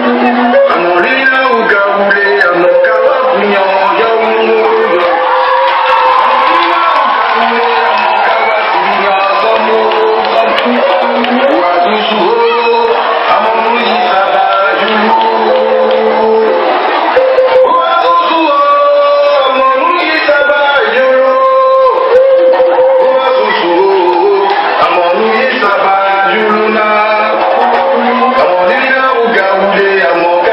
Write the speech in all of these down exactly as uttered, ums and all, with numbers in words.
Amor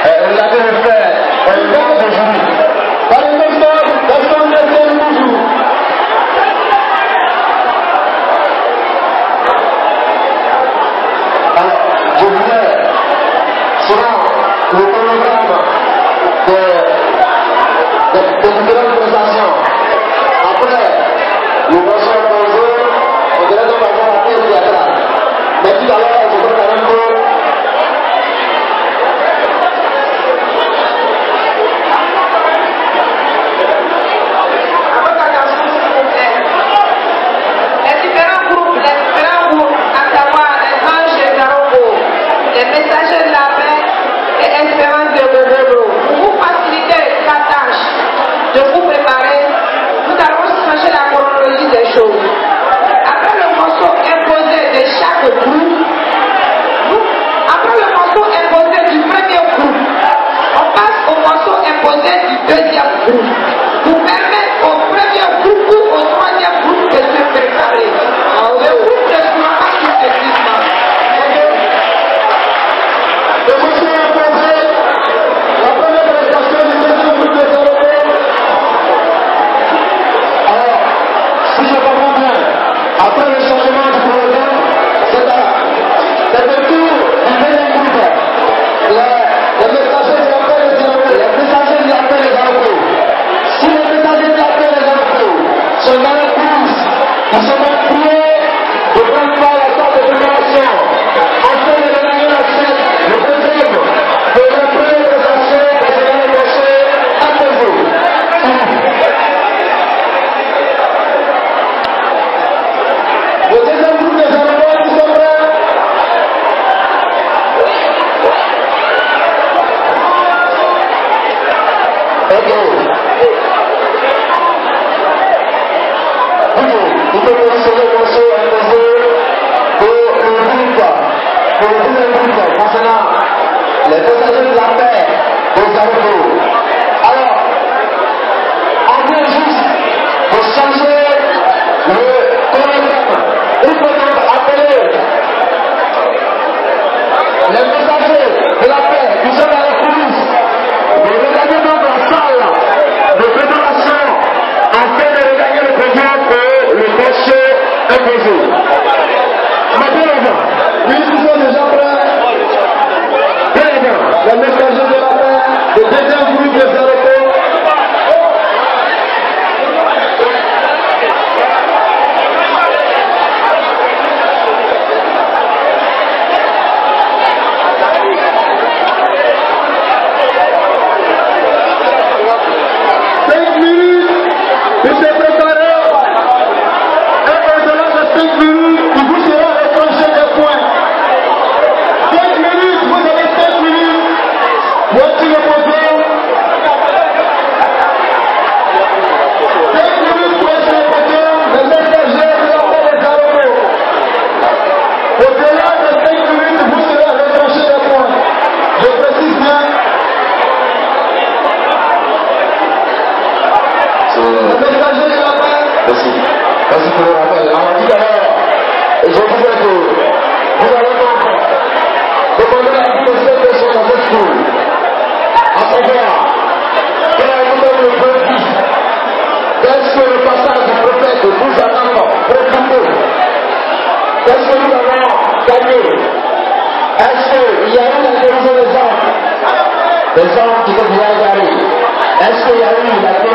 Regardez le frère, le frère de Julie. Dans le texte, personne ne sait toujours. Alors, je voulais, selon le chronogramme de, de, de différentes prestations, après le prochain bonjour, on devrait donc avoir la pièce théâtrale. Mais tout à l'heure, je crois quand même que les messagers de la paix et Espérance de Gogoro. Pour vous faciliter la tâche de vous préparer, nous allons changer la chronologie des choses. Après le morceau imposé de chaque groupe, nous, après le morceau imposé du premier groupe, on passe au morceau imposé du deuxième groupe. Pour permettre au premier groupe ou au troisième groupe de se préparer. Le groupe ne sera pas successivement. le monsieur a posé la première prestation du deuxième groupe des Européens. Alors, si je comprends bien, après le changement du programme, c'est le tour du deuxième groupe. Les, les messagers de l'appel des Européens, les messagers de l'appel des Européens. Si les messagers de l'appel des Européens sont dans la course, ils sont priés de prendre part à la table de préparation afin de gagner la suite. Le deuxième, de la première présentation concernant le marché à Congo. Le deuxième groupe des Européens qui sont prêts. Ok. Ok. Il faut positionner le marché à Congo pour le groupe, pour le deuxième groupe concernant les messagers de la paix aux Européens. Alors, on vient juste de changer le chronogramme. Il faut donc appeler les messagers de la paix qui sont dans la coulisses de regagner donc la salle de préparation afin de regagner le président pour le marché imposé. Maintenant, les gens, ils sont déjà prêts. Bien, bien, les messagers de la paix, le deuxième groupe des Européens. Cinq minutes, il s'est préparé. Et au-delà de cinq minutes, il vous sera reproché des points. cinq minutes, vous avez cinq minutes. Voici le programme. cinq minutes, voici le programme. Les messagers de la paix des Européens. Au-delà de cinq minutes, vous serez reproché des points. Je précise bien. Les messagers de la paix. Merci. Merci pour le rappel. Alors, tout à l'heure, je disais que vous allez donc demander la vie de cette personne dans cette cour. À savoir, quel est le bénéfice? Qu'est-ce que le passage du prophète nous attend préparé? Qu'est-ce que nous avons gagné? Est-ce qu'il y a eu la guérison des hommes? Des hommes qui sont bien égarés? Est-ce qu'il y a eu la